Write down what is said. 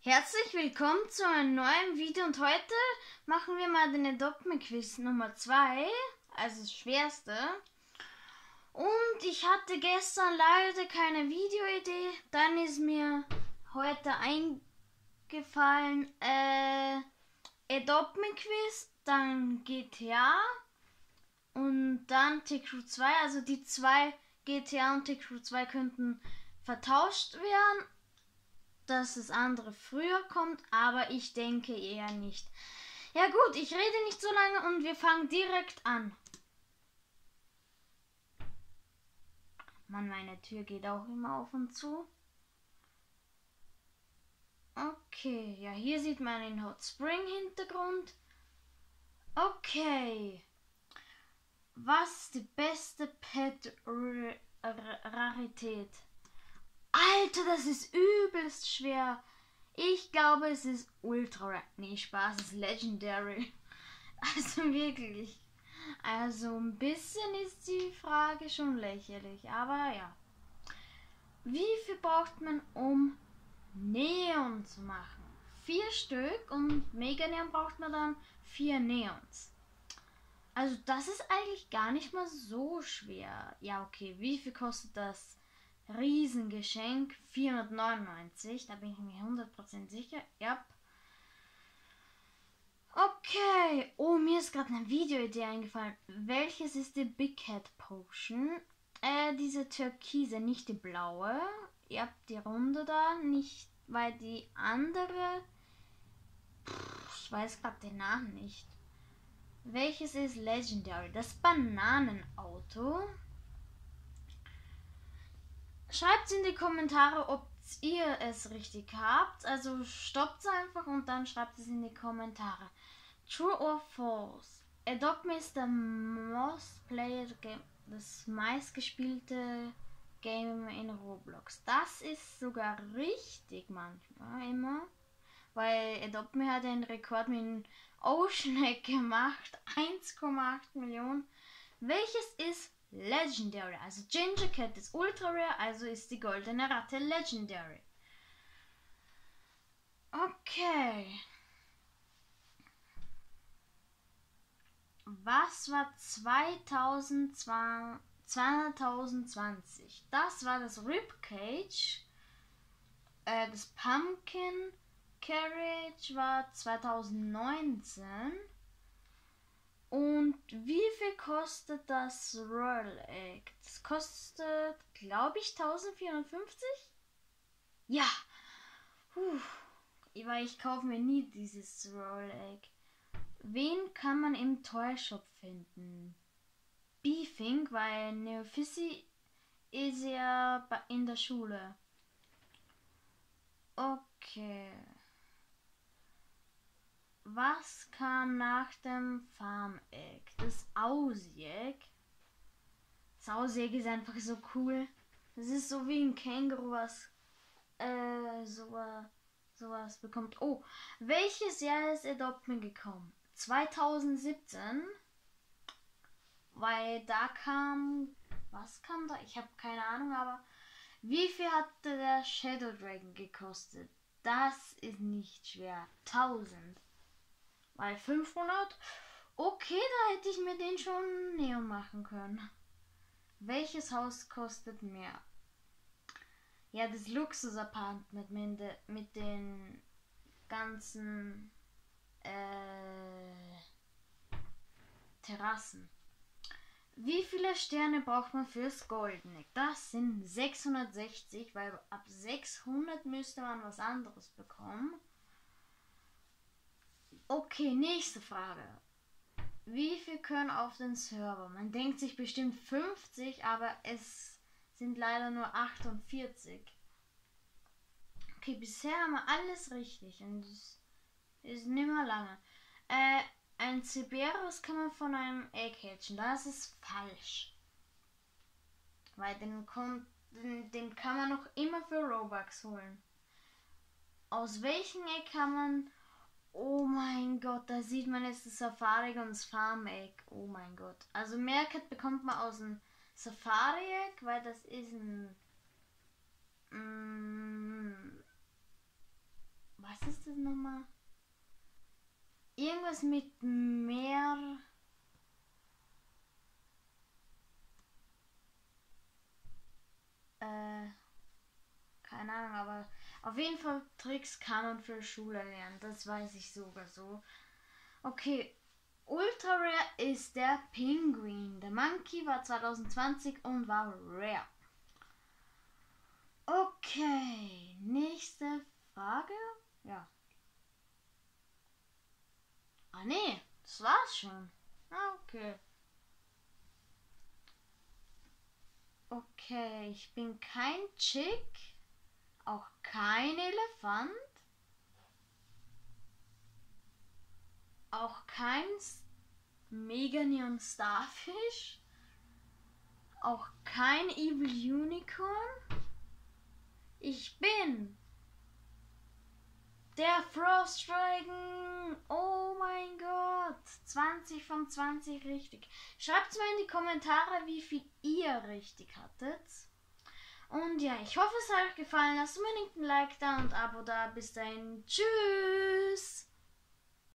Herzlich willkommen zu einem neuen Video und heute machen wir mal den Adopt Me Quiz Nummer 2, also das schwerste. Und ich hatte gestern leider keine Videoidee, dann ist mir heute eingefallen, Adopt Me Quiz, dann GTA und dann TCrew 2, also die zwei GTA und TCrew 2 könnten vertauscht werden, dass das andere früher kommt, aber ich denke eher nicht. Ja gut, ich rede nicht so lange und wir fangen direkt an. Mann, meine Tür geht auch immer auf und zu. Okay, ja, hier sieht man den Hot Spring Hintergrund. Okay. Was ist die beste Pet-Rarität? Alter, das ist übelst schwer. Ich glaube, es ist Ultra Rare. Nee, Spaß, es ist Legendary. Also wirklich. Also ein bisschen ist die Frage schon lächerlich. Aber ja. Wie viel braucht man, um Neon zu machen? 4 Stück und Mega Neon braucht man dann 4 Neons. Also das ist eigentlich gar nicht mal so schwer. Ja, okay. Wie viel kostet das Riesengeschenk? 499. Da bin ich mir 100% sicher. Ja. Okay. Oh, mir ist gerade eine Videoidee eingefallen. Welches ist die Big Cat Potion? Diese türkise, nicht die blaue. Ihr habt die runde da. Nicht, weil die andere... ich weiß gerade den Namen nicht. Welches ist Legendary? Das Bananenauto. Schreibt in die Kommentare, ob ihr es richtig habt. Also stoppt es einfach und dann schreibt es in die Kommentare. True or false? Adopt Me ist der most played game, das meistgespielte Game in Roblox. Das ist sogar richtig manchmal immer. Weil Adopt Me hat den Rekord mit Ocean Egg gemacht. 1,8 Millionen. Welches ist Legendary? Also Ginger Cat ist Ultra Rare, also ist die goldene Ratte Legendary. Okay. Was war 2020? Das war das Ribcage. Das Pumpkin Carriage war 2019. Und wie viel kostet das Royal Egg? Das kostet, glaube ich, 1450? Ja. Weil ich kaufe mir nie dieses Royal Egg. Wen kann man im Toy-Shop finden? Beefing, weil Neofissy ist ja in der Schule. Okay. Was kam nach dem Farm Egg? Das Aussie Egg. Das Aussie Egg ist einfach so cool. Das ist so wie ein Känguru, was sowas bekommt. Oh, welches Jahr ist Adopt Me gekommen? 2017. Weil da kam... Was kam da? Ich habe keine Ahnung, aber... Wie viel hatte der Shadow Dragon gekostet? Das ist nicht schwer. 1000. Weil 500? Okay, da hätte ich mir den schon näher machen können. Welches Haus kostet mehr? Ja, das Luxus-Apartment mit den ganzen Terrassen. Wie viele Sterne braucht man fürs Golden Egg? Das sind 660, weil ab 600 müsste man was anderes bekommen. Okay, nächste Frage. Wie viel können auf den Server? Man denkt sich bestimmt 50, aber es sind leider nur 48. Okay, bisher haben wir alles richtig und es ist nicht mehr lange. Ein Cerberus kann man von einem Egg hatchen. Das ist falsch. Weil den kann man noch immer für Robux holen. Aus welchem Egg kann man... Oh mein Gott, da sieht man jetzt das Safari und das Farm Egg. Oh mein Gott. Also Meerkat bekommt man aus dem Safari Egg, weil das ist ein... Was ist das nochmal? Irgendwas mit mehr. Keine Ahnung, aber auf jeden Fall Tricks kann man für Schule lernen. Das weiß ich sogar so. Okay, Ultra Rare ist der Pinguin. Der Monkey war 2020 und war Rare. Okay, nächste Frage. Ja. Ah nee, das war's schon. Ah, okay. Okay, ich bin kein Chick, auch kein Elefant, auch kein Mega Neon Starfish, auch kein Evil Unicorn. Ich bin der Frost Dragon. Oh mein Gott. 20 von 20 richtig. Schreibt mir in die Kommentare, wie viel ihr richtig hattet. Und ja, ich hoffe, es hat euch gefallen. Lasst unbedingt ein Like da und ein Abo da. Bis dahin. Tschüss.